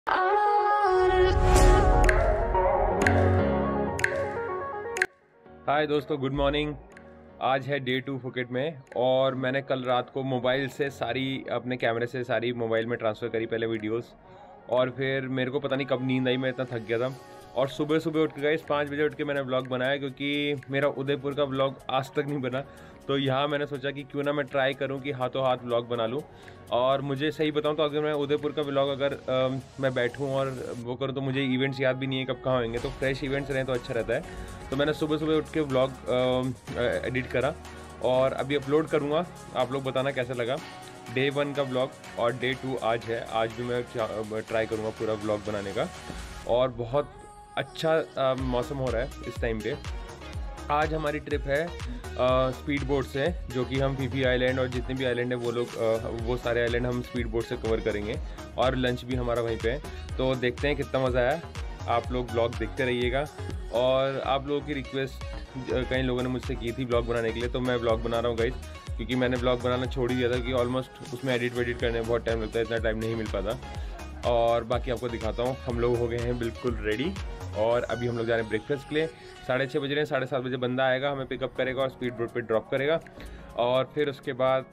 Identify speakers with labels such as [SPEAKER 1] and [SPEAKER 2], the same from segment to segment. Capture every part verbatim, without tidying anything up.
[SPEAKER 1] हाय दोस्तों, good morning. आज है डे टू फुकेट में और मैंने कल रात को मोबाइल से सारी अपने कैमरे से सारी मोबाइल में ट्रांसफ़र करी पहले वीडियोस, और फिर मेरे को पता नहीं कब नींद आई, मैं इतना थक गया था। और सुबह सुबह उठ के गए पाँच बजे उठ के मैंने व्लॉग बनाया, क्योंकि मेरा उदयपुर का व्लॉग आज तक नहीं बना। तो यहाँ मैंने सोचा कि क्यों ना मैं ट्राई करूँ कि हाथों हाथ व्लॉग बना लूँ। और मुझे सही बताऊँ तो अगर मैं उदयपुर का व्लॉग अगर आ, मैं बैठूँ और वो करूँ तो मुझे इवेंट्स याद भी नहीं है कब कहाँ होंगे, तो फ्रेश इवेंट्स रहें तो अच्छा रहता है। तो मैंने सुबह सुबह उठ के व्लॉग एडिट करा और अभी अपलोड करूँगा। आप लोग बताना कैसा लगा डे वन का व्लॉग, और डे टू आज है। आज भी मैं ट्राई करूँगा पूरा व्लॉग बनाने का, और बहुत अच्छा मौसम हो रहा है इस टाइम पे। आज हमारी ट्रिप है स्पीड बोट से, जो कि हम फीफी आइलैंड और जितने भी आइलैंड है वो लोग वो सारे आइलैंड हम स्पीड बोट से कवर करेंगे, और लंच भी हमारा वहीं पे है। तो देखते हैं कितना मज़ा आया। आप लोग ब्लॉग देखते रहिएगा। और आप लोगों की रिक्वेस्ट कई लोगों ने मुझसे की थी ब्लॉग बनाने के लिए, तो मैं ब्लॉग बना रहा हूँ गाइस, क्योंकि मैंने ब्लॉग बनाना छोड़ ही दिया था कि ऑलमोस्ट उसमें एडिट वेडिट करने में बहुत टाइम लगता है, इतना टाइम नहीं मिल पाता। और बाकी आपको दिखाता हूँ, हम लोग हो गए हैं बिल्कुल रेडी, और अभी हम लोग जा रहे हैं ब्रेकफास्ट के लिए। साढ़े छः बज रहे हैं, साढ़े सात बजे बंदा आएगा, हमें पिकअप करेगा और स्पीड बोट पे ड्रॉप करेगा। और फिर उसके बाद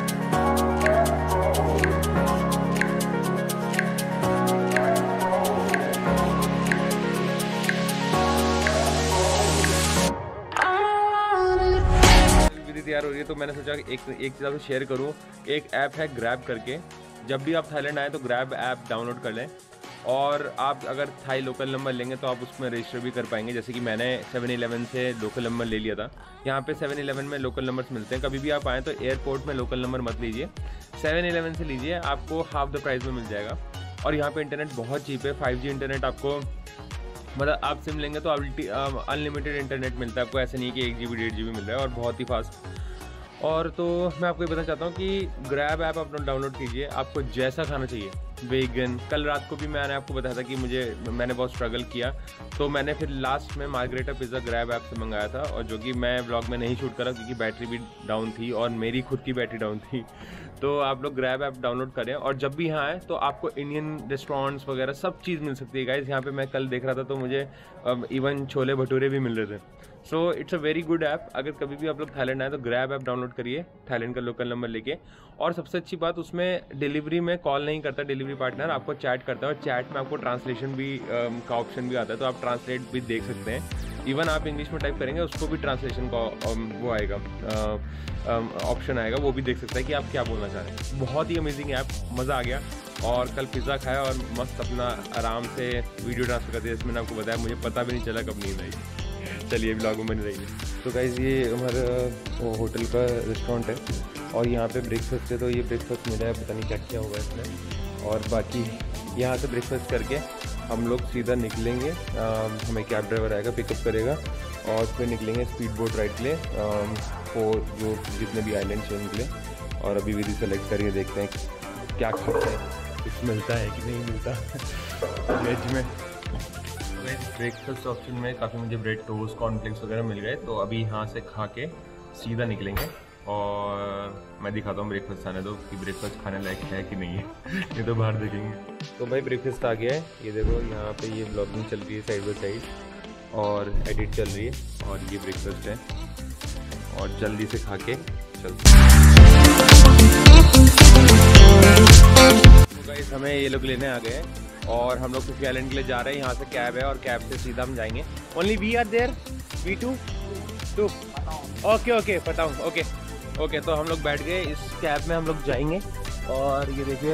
[SPEAKER 1] विधि तैयार हो रही है, तो मैंने सोचा कि एक एक चीज़ आपको शेयर करूँ। एक ऐप है ग्रैब करके, जब भी आप थाईलैंड आए तो ग्रैब ऐप डाउनलोड कर लें, और आप अगर थाई लोकल नंबर लेंगे तो आप उसमें रजिस्टर भी कर पाएंगे। जैसे कि मैंने सेवन इलेवन से लोकल नंबर ले लिया था। यहाँ पे सेवन इलेवन में लोकल नंबर्स मिलते हैं। कभी भी आप आएँ तो एयरपोर्ट में लोकल नंबर मत लीजिए, सेवन इलेवन से लीजिए, आपको हाफ द प्राइस में मिल जाएगा। और यहाँ पे इंटरनेट बहुत चीप है, फाइव जी इंटरनेट आपको, मतलब आप सिम लेंगे तो अनलिमिटेड इंटरनेट मिलता है आपको, ऐसे नहीं कि एक जी बी डेढ़ जी बी मिल रहा है, और बहुत ही फास्ट। और तो मैं आपको ये बताना चाहता हूँ कि ग्रैब ऐप अपना डाउनलोड कीजिए, आपको जैसा खाना चाहिए। वेगन, कल रात को भी मैंने आपको बताया था कि मुझे मैंने बहुत स्ट्रगल किया, तो मैंने फिर लास्ट में मार्गरेटा पिज़्ज़ा ग्रैब ऐप से मंगाया था, और जो कि मैं व्लॉग में नहीं शूट करा क्योंकि बैटरी भी डाउन थी और मेरी खुद की बैटरी डाउन थी। तो आप लोग ग्रैब ऐप डाउनलोड करें, और जब भी यहाँ आए तो आपको इंडियन रेस्टोरेंट्स वगैरह सब चीज़ मिल सकती है गाइस। यहाँ पे मैं कल देख रहा था तो मुझे इवन छोले भटूरे भी मिल रहे थे। So it's a very good app. अगर कभी भी आप लोग थाईलैंड आए तो ग्रैब ऐप डाउनलोड करिए, थाईलैंड का लोकल नंबर लेके। और सबसे अच्छी बात, उसमें डिलीवरी में कॉल नहीं करता डिलीवरी पार्टनर, आपको चैट करता है, और चैट में आपको ट्रांसलेशन भी आ, का ऑप्शन भी आता है, तो आप ट्रांसलेट भी देख सकते हैं। इवन आप इंग्लिश में टाइप करेंगे उसको भी ट्रांसलेशन का वो आएगा, ऑप्शन आएगा, वो भी देख सकता है कि आप क्या बोलना चाह रहे हैं। बहुत ही अमेजिंग ऐप, मज़ा आ गया। और कल पिज़्ज़ा खाया और मस्त अपना आराम से वीडियो ट्रांसफर करते, जैसे मैंने आपको बताया, मुझे पता भी नहीं चला कब नींद आई। चलिए ब्लॉग में बन रही है। तो गाइस, ये हमारा होटल का रेस्टोरेंट है, और यहाँ पे ब्रेकफास्ट है, तो ये ब्रेकफास्ट मिला है, पता नहीं क्या क्या होगा इसमें। और बाकी यहाँ से ब्रेकफास्ट करके हम लोग सीधा निकलेंगे, आ, हमें कैब ड्राइवर आएगा, पिकअप करेगा, और फिर निकलेंगे स्पीड बोट राइड के लिए, फोर जो जितने भी आइलैंड्स हैं उनके लिए। और अभी विधि सेलेक्ट करके देखते हैं क्या खाते हैं, कुछ मिलता है कि नहीं मिलता वेज में। ब्रेकफास्ट ऑप्शन में काफ़ी मुझे ब्रेड टोस्ट, कॉर्नफ्लेक्स वगैरह मिल गए, तो अभी यहाँ से खा के सीधा निकलेंगे, और मैं दिखाता हूँ ब्रेकफास्ट आने दो कि ब्रेकफास्ट खाने लायक है कि नहीं है। ये तो बाहर देखेंगे। तो भाई ब्रेकफास्ट आ गया है, ये देखो यहाँ पे ये ब्लॉगिंग चल रही है साइड बाई साइड, और एडिट चल रही है, और ये ब्रेकफास्ट है, और जल्दी से खा के चलते गाइस। हमें ये लोग लेने आ गए, और हम लोग फीफी आइलैंड के लिए जा रहे हैं। यहाँ से कैब है, और कैब से सीधा हम जाएंगे। Only we are there, we two two okay okay पता हूँ, ओके ओके। तो हम लोग बैठ गए इस कैब में, हम लोग जाएंगे। और ये देखिए,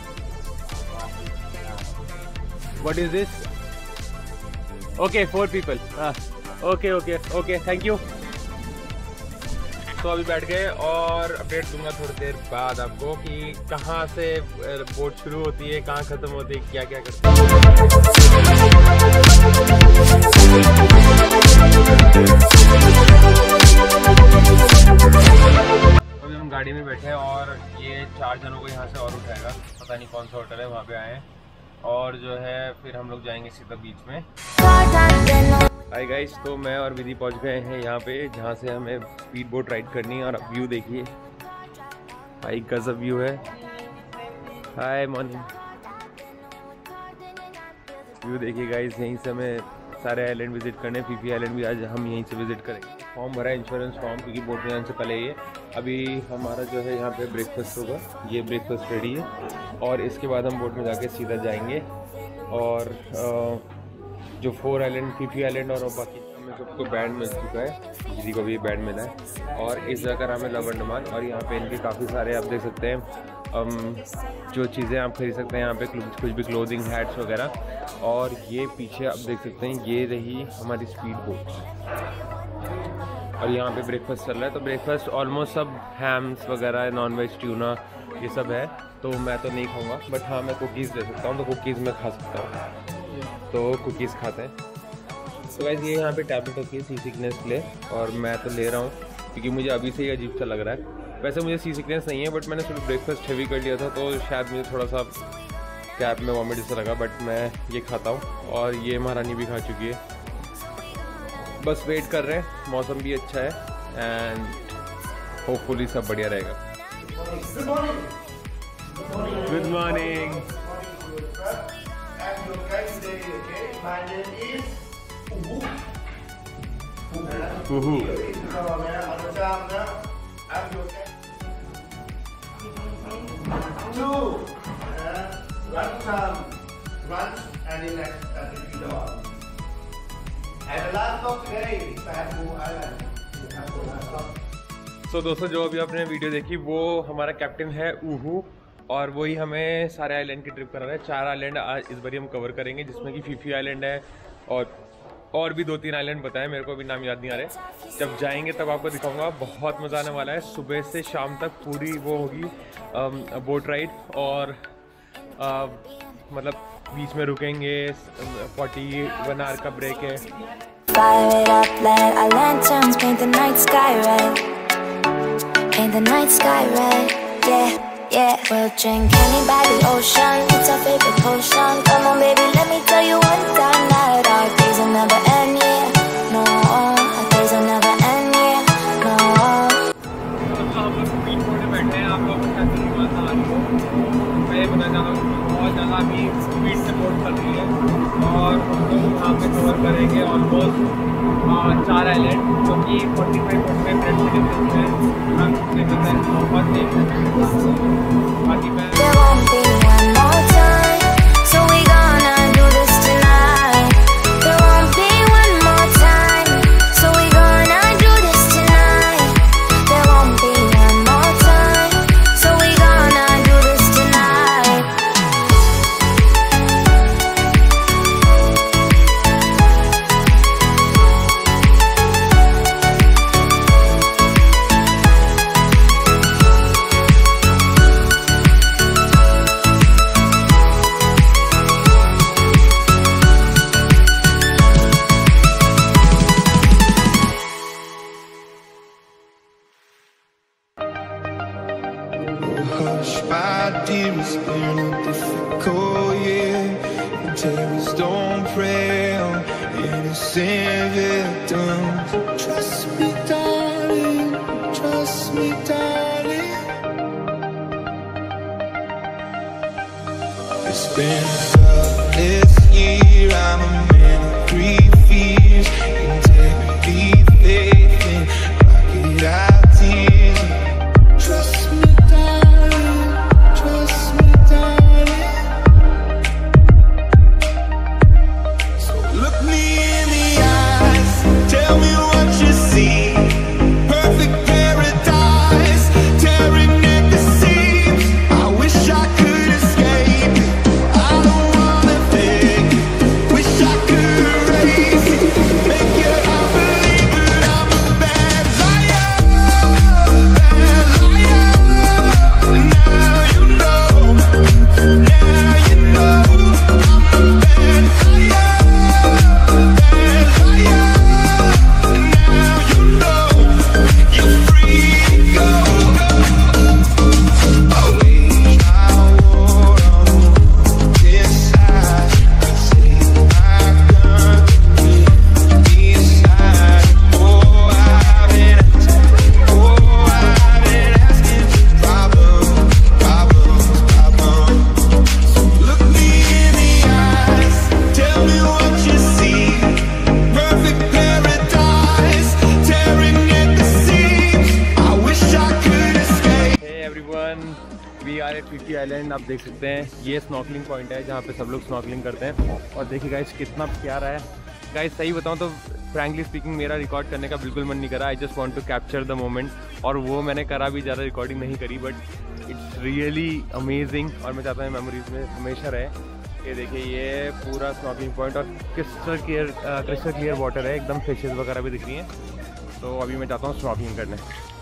[SPEAKER 1] what is this? Okay, four people, हाँ okay okay okay, thank you. तो अभी बैठ गए, और अपडेट दूंगा थोड़ी देर बाद आपको कि कहाँ से बोट शुरू होती है, कहाँ ख़त्म होती है, क्या क्या करते हैं। अभी हम गाड़ी में बैठे हैं, और ये चार जनों को यहाँ से और उठाएगा, पता नहीं कौन सा होटल है, वहाँ पे आए हैं। और जो है फिर हम लोग जाएंगे सीधा बीच में। हाय गाइस, तो मैं और विधि पहुंच गए हैं यहाँ पे, जहाँ से हमें स्पीड बोट राइड करनी है। और व्यू देखिए भाई, गजब व्यू है। Hi morning. व्यू देखिए गाइस, यहीं से हमें सारे आइलैंड विजिट करने। फीफी आइलैंड भी आज हम यहीं से विजिट करेंगे। फॉर्म भरा है, इंश्योरेंस फॉर्म, क्योंकि बोट में जाने से पहले ये अभी हमारा जो है यहाँ पे ब्रेकफास्ट होगा। ये ब्रेकफास्ट रेडी है और इसके बाद हम बोट में जाके सीधा जाएंगे। और जो फोर आइलैंड, फीफी आइलैंड और बाकी हमें सबको बैंड मिल चुका है, किसी को भी बैंड मिला है। और इस जगह का नाम है लव अंडमान। और यहाँ पे इनके काफ़ी सारे आप देख सकते हैं um, जो चीज़ें आप खरीद सकते हैं यहाँ पे, कुछ भी क्लोथिंग, हैट्स वगैरह। और ये पीछे आप देख सकते हैं, ये रही हमारी स्पीड बोट। और यहाँ पे ब्रेकफास्ट चल रहा है। तो ब्रेकफास्ट ऑलमोस्ट सब हैम्स वगैरह, नॉन वेज, ट्यूना, ये सब है। तो मैं तो नहीं खाऊंगा, बट हाँ मैं कुकीज़ ले सकता हूँ, तो कुकीज़ मैं खा सकता हूँ। तो कुकीज़ खाते हैं। तो वैसे ये यहाँ पे टैबलेट होती है सी सिकनेस के लिए, और मैं तो ले रहा हूँ क्योंकि मुझे अभी से ही अजीब सा लग रहा है। वैसे मुझे सी सिकनेस नहीं है, बट मैंने सिर्फ ब्रेकफास्ट हेवी कर लिया था, तो शायद मुझे थोड़ा सा कैब में वॉमिट जैसा लगा। बट मैं ये खाता हूँ। और ये महारानी भी खा चुकी है। बस वेट कर रहे हैं, मौसम भी अच्छा है एंड होपफुली सब बढ़िया रहेगा। Good morning. Uhu. Two. Lunchtime, lunch, and the next at the feeder. And the last stop today is Bamboo Island. So दोस्तों, जो अभी आपने वीडियो देखी वो हमारा कैप्टन है ऊहू, और वही हमें सारे आइलैंड की ट्रिप करा रहा है। चार आइलैंड आज इस बार हम कवर करेंगे, जिसमें कि फीफी आइलैंड है और और भी दो तीन आइलैंड बताए, मेरे को अभी नाम याद नहीं आ रहे। जब जाएंगे तब आपको दिखाऊंगा। बहुत मज़ा आने वाला है। सुबह से शाम तक पूरी वो होगी बोट राइड, और आ, मतलब बीच में रुकेंगे। फोर्टी वन आवर का ब्रेक है। Yeah, we'll drink honey by the ocean. It's our favorite potion. Come on, baby, let me tell you one time that our days will never end. Yeah, no, our days will never end. Yeah, no. अब हम लोग speed boat में बैठे हैं। आप लोगों को क्या तरीका बता रही हो, मैं ये बताना चाहता हूँ कि बहुत ज़्यादा अभी स्पीड से बोट चल रही है। और हम लोग यहाँ पे कवर करेंगे ऑलमोस्ट चार आइलैंड, जो कि forty five forty five minute के डिस्टेंस है। बहुत बाकी मैं hush, my dear, it's been a difficult year. Terrorists don't prey on innocent victims. Trust me, darling, trust me, darling. It's been a loveless year. I'm a man of three fears: integrity, faith, and crocodile tears. Trust me. I don't island आप देख सकते हैं, ये snorkelling point है जहाँ पे सब लोग स्नॉर्कलिंग करते हैं। और देखिए गाइस कितना प्यारा है। गाइस सही बताऊँ तो फ्रैंकली स्पीकिंग मेरा रिकॉर्ड करने का बिल्कुल मन नहीं करा। I just want to capture the moment, और वो मैंने करा भी, ज़्यादा रिकॉर्डिंग नहीं करी, बट इट्स रियली अमेजिंग और मैं चाहता हूँ मेमोरीज में हमेशा रहे। ये देखिए ये पूरा स्नॉर्कलिंग पॉइंट और crystal clear crystal clear water है, एकदम फिशेस वगैरह भी दिख रही हैं। तो अभी मैं चाहता हूँ स्नॉर्कलिंग करने।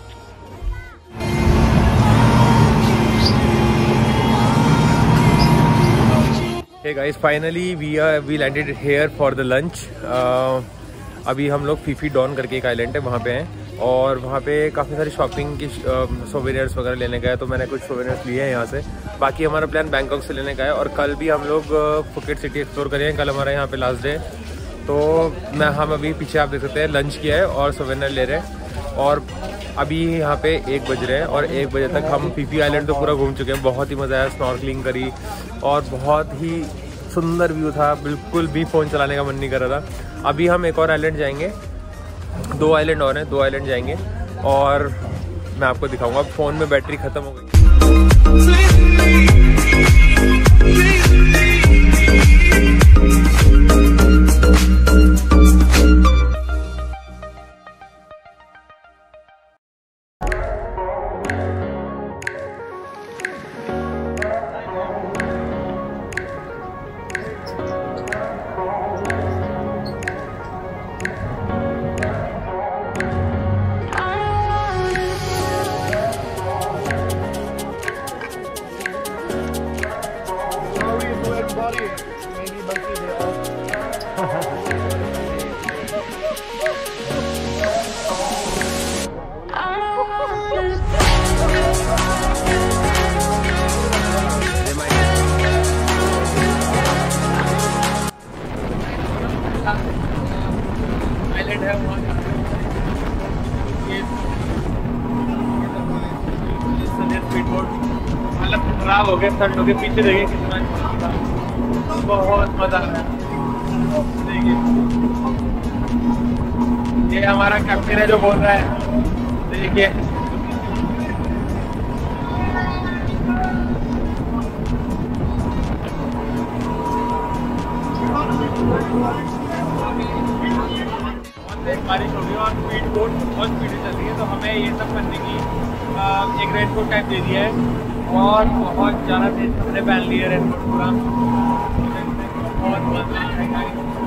[SPEAKER 1] Hey guys finally we are we landed here for the lunch. अभी हम लोग फीफी डॉन करके एक आइलैंड है वहाँ पे हैं, और वहाँ पे काफ़ी सारी शॉपिंग की सोवेनियर्स वगैरह लेने का है। तो मैंने कुछ सोवेनियर्स लिए हैं यहाँ से। बाकी हमारा प्लान बैंकॉक से लेने का है, और कल भी हम लोग फुकेट सिटी एक्सप्लोर करेंगे। कल हमारा यहाँ पे लास्ट डे है। तो मैं हम अभी पीछे आप देख सकते हैं लंच किया है और सोवेनियर ले रहे हैं, और अभी यहाँ पे एक बज रहे हैं और एक बजे तक हम फीफी आइलैंड तो पूरा घूम चुके हैं। बहुत ही मज़ा आया, स्नॉर्कलिंग करी और बहुत ही सुंदर व्यू था। बिल्कुल भी फ़ोन चलाने का मन नहीं कर रहा था। अभी हम एक और आइलैंड जाएंगे, दो आइलैंड और हैं, दो आइलैंड जाएंगे और मैं आपको दिखाऊंगा। फ़ोन में बैटरी ख़त्म हो गई। आइलैंड है वहाँ हालत खराब हो गए। ठंड हो गए, पीछे देखिए कितना था, बहुत मजा आया। देखिए ये हमारा कैप्टन है जो बोल रहा है। देखिए बारिश हो गई और स्पीड बोट बहुत स्पीड चल रही है, तो हमें ये सब करने की एक रेनकोट टाइप दे दिया है और बहुत ज़्यादा तेज हमने पहन लिया रेनकोट पूरा। बहुत मजा आएगा।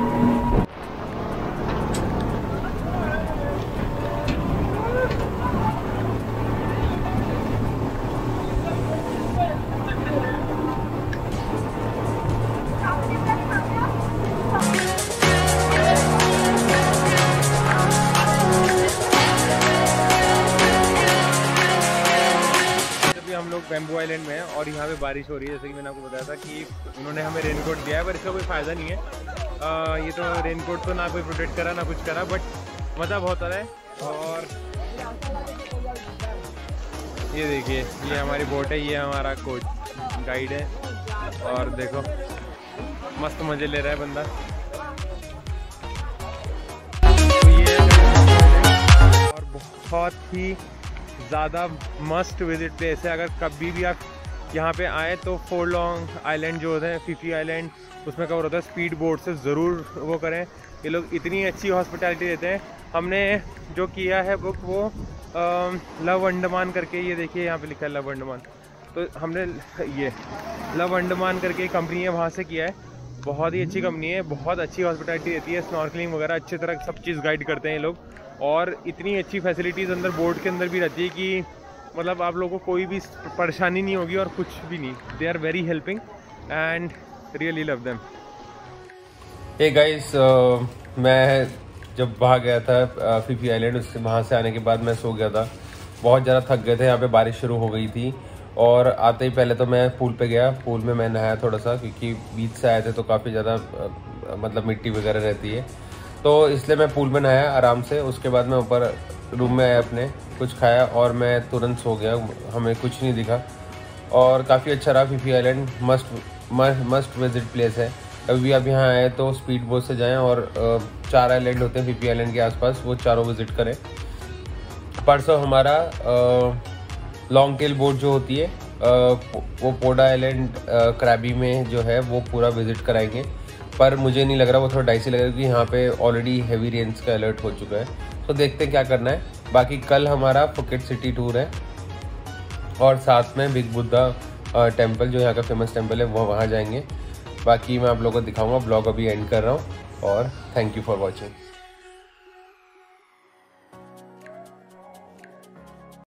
[SPEAKER 1] हम लोग बैम्बू आइलैंड में हैं और यहाँ पे बारिश हो रही है। जैसे कि मैंने आपको बताया था कि उन्होंने हमें रेनकोट दिया है, पर इसका कोई फ़ायदा नहीं है। आ, ये तो रेनकोट तो ना कोई प्रोटेक्ट करा ना कुछ करा, बट मज़ा बहुत आ रहा है। और ये देखिए ये हमारी बोट है, ये हमारा कोच गाइड है, और देखो मस्त मज़े ले रहा है बंदा। तो ये और बहुत ही ज़्यादा मस्ट विजिट प्लेस है। अगर कभी भी आप यहाँ पे आए तो फोर लॉन्ग आइलैंड जो होते हैं, फीफी आइलैंड, उसमें कवर होता है स्पीड बोट से, ज़रूर वो करें। ये लोग इतनी अच्छी हॉस्पिटैलिटी देते हैं। हमने जो किया है बुक वो आ, लव अंडमान करके, ये देखिए यहाँ पे लिखा है लव अंडमान, तो हमने ये लव अंडमान करके कंपनी है वहाँ से किया है। बहुत ही अच्छी कंपनी है, बहुत अच्छी हॉस्पिटैलिटी देती है, स्नॉर्कलिंग वगैरह अच्छी तरह सब चीज़ गाइड करते हैं ये लोग, और इतनी अच्छी फैसिलिटीज़ अंदर बोर्ड के अंदर भी रहती है कि मतलब आप लोगों को कोई भी परेशानी नहीं होगी और कुछ भी नहीं। They are very helping and really love them. Hey guys, मैं जब वहाँ गया था फीफी आइलैंड, उससे वहाँ से आने के बाद मैं सो गया था। बहुत ज़्यादा थक गए थे, यहाँ पे बारिश शुरू हो गई थी, और आते ही पहले तो मैं पूल पे गया। पूल में मैं नहाया थोड़ा सा, क्योंकि बीच से आए थे तो काफ़ी ज़्यादा मतलब मिट्टी वगैरह रहती है, तो इसलिए मैं पूल में नहाया आराम से। उसके बाद मैं ऊपर रूम में आया, अपने कुछ खाया और मैं तुरंत सो गया। हमें कुछ नहीं दिखा और काफ़ी अच्छा रहा। Phi Phi island must must visit place है। अभी भी आप यहाँ आए तो स्पीड बोट से जाएं, और चार आइलैंड होते हैं फीफी आइलैंड के आसपास, वो चारों विजिट करें। परसों हमारा लॉन्ग टेल बोट जो होती है वो पोडा आइलैंड क्रैबी में जो है वो पूरा विजिट कराएंगे, पर मुझे नहीं लग रहा, वो थोड़ा डाइसी लग रहा है क्योंकि यहाँ पे ऑलरेडी हैवी रेन्स का अलर्ट हो चुका है। तो देखते हैं क्या करना है। बाकी कल हमारा फुकेट सिटी टूर है और साथ में बिग बुद्धा टेम्पल जो यहाँ का फेमस टेम्पल है वो वहाँ जाएंगे। बाकी मैं आप लोगों को दिखाऊंगा। ब्लॉग अभी एंड कर रहा हूँ और थैंक यू फॉर वॉचिंग।